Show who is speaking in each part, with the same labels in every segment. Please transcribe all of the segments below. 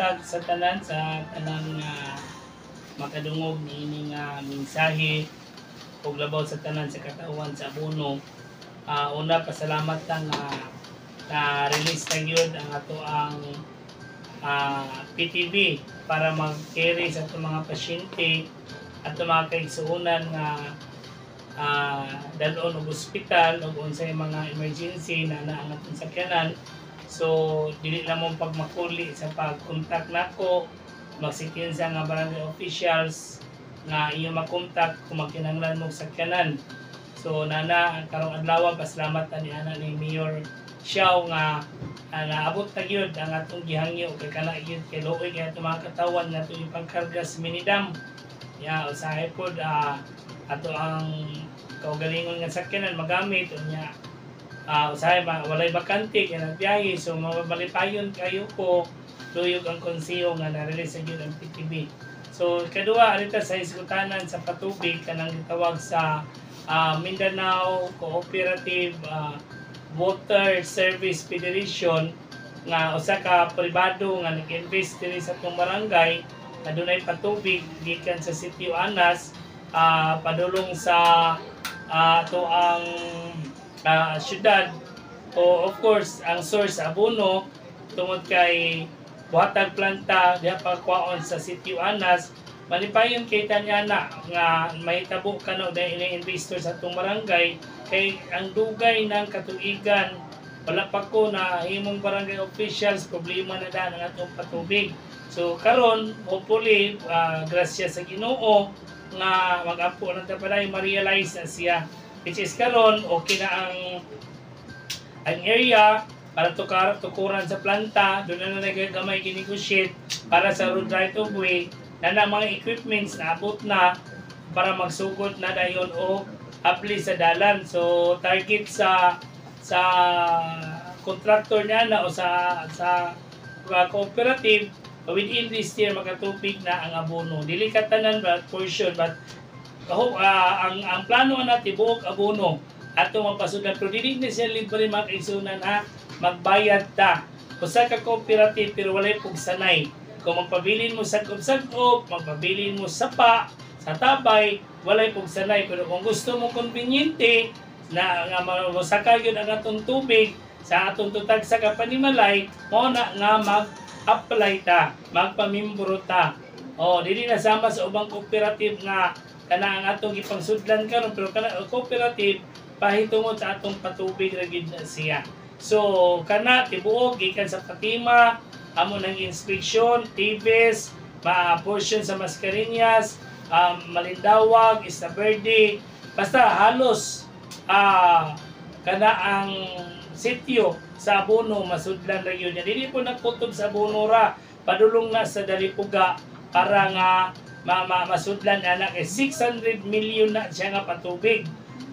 Speaker 1: buntag sa tanan makadungog niining mensahe ug labaw sa tanan sa katawan sa abono. Una pasalamat lang na release na gyud ang ato ang PTV para mag-carry sa itong mga pasyente at mga kaigsuunan nga dalon og ospital o unsay mga emergency na ang atong sakyanan. So dili na mo pagmakuli sa pag-contact nako, magsikin sa nga barangay officials nga inyo makontak kung magkinahanglan mo sakyanan. So karong adlaw pasalamat ni Mayor Xiao nga naabot na gyud ang atong gihangyo kay kana gyud kay luoy kay atong mga katawan nga atong ipangkarga sa minidam. Usahay pod ato ang kaugalingon nga sakyanan magamit unya usahay walay bakante kay nagbiyahe, so mabalipayon kayo ko luyog ang konseyo nga na-release gyud ang PTV. So kadua arita sa isgutanan sa patubig kanang gitawag sa Mindanao Cooperative Water Service Federation nga usa ka pribado nga nag-invest diri sa atong barangay na dunay patubig gikan sa Sitio Anas padulong sa ato ang syudad. O of course ang source abono tungod kay buhatag planta diha pagkuhaon sa Sitio Anas, malipayon kay tanyana nga mahitabo kano dahil ini-investor sa atong barangay kay ang dugay ng katuigan wala pa ko na himong barangay officials problema na daan ang atong patubig. So karon hopefully grasya sa Ginoo nga mag-ampo lang ta pala ma-realize na siya, which is karon okay na ang area para tukuran sa planta. Doon na nagagamay ginegotiate para sa road right of way na mga equipments na abot na para magsugod na dayon o apli sa dalan. So target sa contractor niya na o sa cooperative within this year makatupig na ang abono. Dili katanan ba portion but ang plano na tibuok abono ato mapasudan, pero dili na siya libre makaigsunan magbayad ta. Usa ka cooperative pero walay pugsanay. Kung magpabilin mo sagop-sagop, magpabilin mo sapa, sa tabay, walay pugsanay. Pero kung gusto mo konbinyente na nga masaka yun ang atong tubig sa atong tutag sa kapanimalay, mo na nga mag-apply ta, magpamimbro ta. Dili na sama sa ubang cooperative nga kana ang atong ipangsudlan karon, pero kana cooperative pahitungod sa atong patubig ra gid siya. So kana tibuok gikan sa Fatima, amo ng inspection, TVS, portion sa Mascareñas, Malindawag, Isla Verde, basta halos kana ang sitio sa abono masudlan ra gyud. Dili po nagkutob sa abono ra, padulong na sa Dalipuga para nga masudlan anak 600 million na siya nga patubig.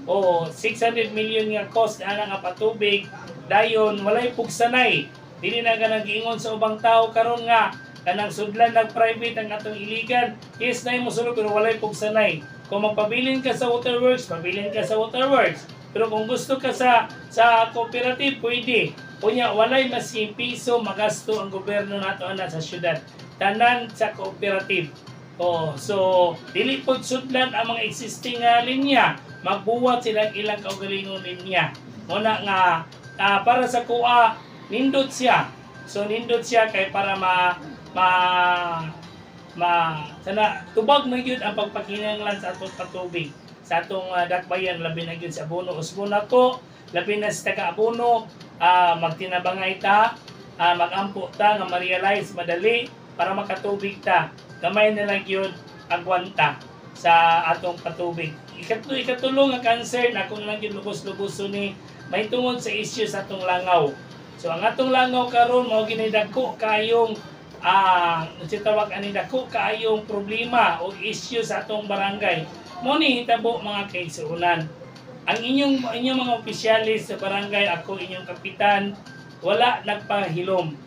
Speaker 1: 600 million nga cost ana nga patubig. Dayon walay pugsanay. Dili na ganang giingon sa ubang tao karon nga kanang sudlan nag-private ang atong iligan. Yes na mo sulod pero walay pugsanay. Kung magpabilin ka sa waterworks, pabilin ka sa waterworks. Pero kung gusto ka sa cooperative, pwede. Unya walay masin piso magasto ang gobyerno nato ana sa syudad. Tanan sa cooperative. So dili pod sudlan ang mga existing linya. Magbuwat silang ilang kaugalingong linya. Muna nga para sa kuha nindot siya. So nindot siya kay para sana tubag na gyud ang pagpakinahanglan sa atong patubig sa atong dakbayan, labi na gyud sa abono. Usbon nako labi na sa taga-abono, magtinabangay ta, magampo ta nga ma-realize madali para makatubig ta. Gamay na lang gyud agwanta sa atong patubig. Ikatulong nga concern ako na lang gyud lubos-luboso ni may tungod sa issue sa atong langaw. So ang atong langaw karon mao ginidako kayong tawag ani dako kaayong problema o issue sa atong barangay. Mo ni hitabo mga kaigsuonan. Ang inyong mga opisyalis sa barangay, ako inyong kapitan, wala nagpahilom.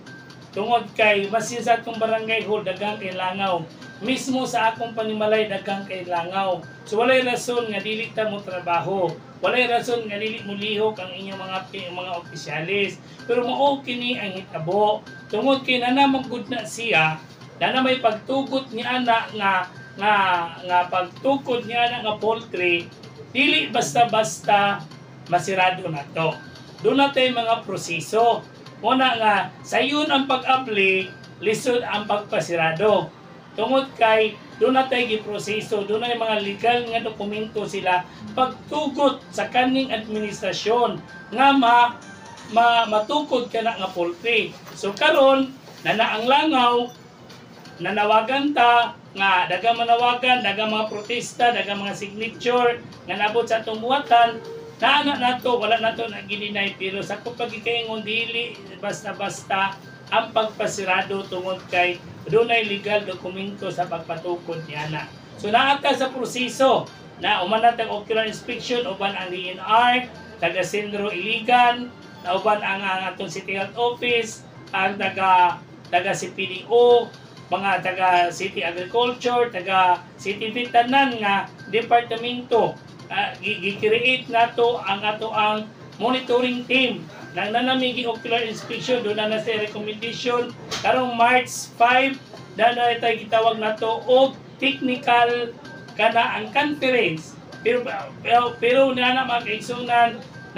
Speaker 1: Tungod kay masin sa atong barangay hall daghang kay langaw. Mismo sa akong panimalay daghang kay langaw. So walay rason nga dili ta mo trabaho. Walay rason nga dili mo lihok ang inyong mga opisyalis. Pero mao kini ang hitabo. Tungod kay nanamagud na siya, na may pagtugot ni ana nga pagtukod niya ana nga poultry, dili basta-basta masirado na to. Doon natin mga proseso. Una nga, sayon ang pag-apply, lisod ang pagpasirado. Tungod kay, doon natin giproseso, doon na mga legal nga dokumento sila pagtugot sa kaning administrasyon nga matukod ka na nga poultry. So karon na ang langaw, nanawagan ta, nga dagang manawagan, dagang mga protesta, dagang mga signature nga nabot sa atong buhatan, nato wala nato na gininay, pero sa pagkikaingon dili basta-basta ang pagpasirado tungod kay dunay legal dokumento sa pagpatukod niana. So naata sa proseso na umanatag ocular inspection uban ang DNR, taga Sendro Iligan, uban ang atong City Health Office, ang taga CPDO, mga taga City Agriculture, taga City Vitanan nga departamento. Gi-create nato ang monitoring team nang nanamigi ocular inspection. Doon na sa recommendation karong March 5 na tayo gitawag nato og technical kana ang conference, pero na mga kaigsunan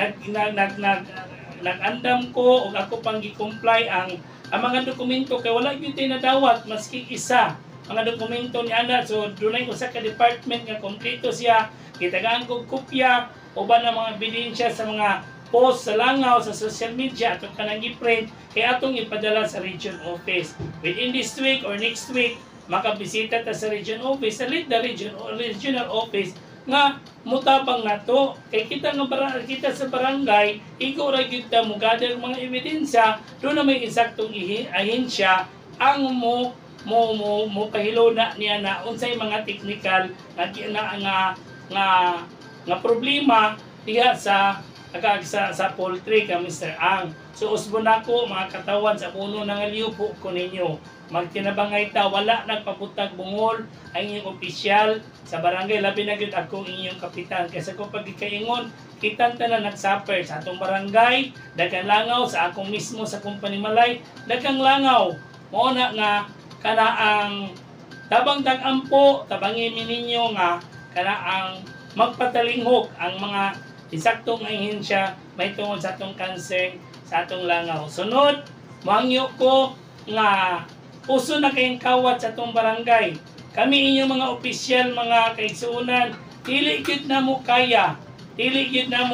Speaker 1: nag-andam ko og ako pang gi-comply ang mga dokumento kay wala gyud tay nadawat maski isa mga dokumento ni ana. So dunay usa ka department nga kompleto siya, kitagaan kog kopya uban ang mga ebidensya sa mga post sa langaw sa social media ato kanang gi-print kay atong ipadala sa region office. Within this week or next week makabisita ta sa region office, sa lead the regional office nga mutabang nato kay kita sa barangay igo ra gyud ta mo gather mga ebidensya. Doon na may insaktong ahensya ang mo pahilo na niya na unsay mga technical nga problema diha sa poultry ka Mr. Ang. So usbon nako mga katawan sa puno ng liupo ko ninyo. Magtinabangay ta wala nagpaputag bungol ang inyong opisyal sa barangay, labi na gyud akong inyong kapitan. Kasi ko pagkikaingon kitang tanan nagsuffer sa atong barangay, daghang langaw sa akong mismo sa kumpanya Malay, daghang langaw mo na nga kana ang tabang tag-ampo tabangi ninyo nga kana ang magpatalinghok ang mga insaktong ahensya may tungod sa atong cancer sa atong langaw. Sunod, mangyo ko nga puso na kayong kawat sa atong barangay. Kami inyong mga opisyal, mga kaigsuunan, dili gyud na mo kaya. Dili gyud na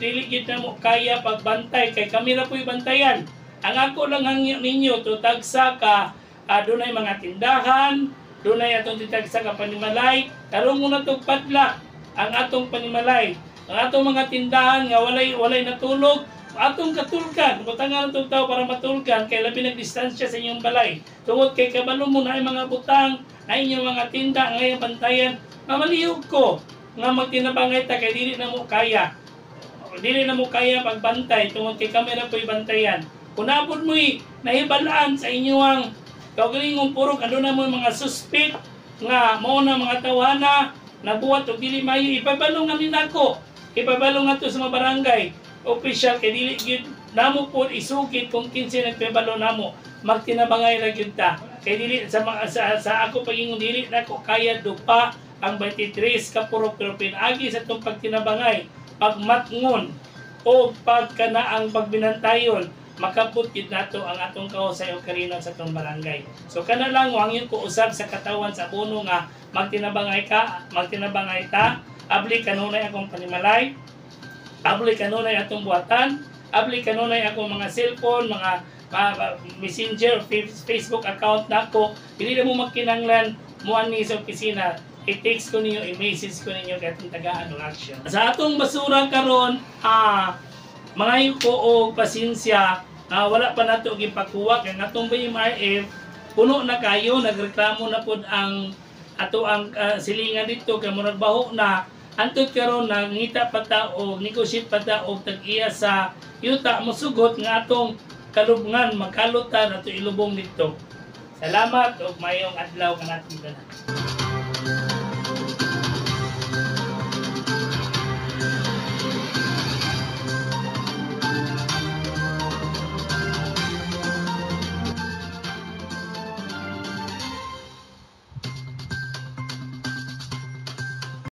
Speaker 1: mo kaya pagbantay kay kami ra po'y bantayan. Ang ako lang hangyo ninyo tutagsa ka dunay mga tindahan, dunay atong titagsa ka panimalay, karon mo na tog padlak ang atong panimalay. Ang atong mga tindahan nga walay natulog, atong katulkan, butangan atong tao para matulkan kay labi nagdistansya sa inyong balay. Tungod kay kabalo mo na mga butang, na inyong mga tinda ngayon bantayan, mamalihog ko nga magtinabangay ta kay dili na mo kaya. Dili na mo kaya pagbantay tungod kay kamera po'y bantayan. Kung nabod mo'y nahibalaan sa inyong kaugalingong purok, ano na mo mga suspect nga mao na mga tawana nabuhat og dili mayo, ipabalungan ni nako. Ipabalong ato sa mga barangay official kay dili gyud namo po isugid kung kinsa nagpabalo namo, magtinabangay ra gyud ta kay dili sa ako pagingon dili nako kaya dupa ang 23 ka purok, pero pinagi sa tong pagtinabangay pagmatngon o pagkanaang pagbinantayon makabot gid nato ang atong kahusay o karinon sa atong barangay. So kana lang wangyon ko usab sa katawan sa puno nga magtinabangay ta, abli kanunay akong panimalay, abli kanunay atong buhatan, abli kanunay akong mga cellphone, mga messenger, Facebook account nako. Dili na mo magkinanglan mo ani sa opisina, i-text ko ninyo, i-message ko ninyo kay atong tagaan ng action. Sa atong basura karon, mga yuko o pasensya, wala pa nato gipakuha kay atong BMRF puno na kayo, nagreklamo na pud ang ato ang silingan dito kay murag baho na. Antud karon nangita pa ta o negotiate pa ta og tag-iya sa yuta mosugot nga atong kalubngan, magkalutan ato ilubong dito. Salamat ug mayong adlaw kanatin tanan.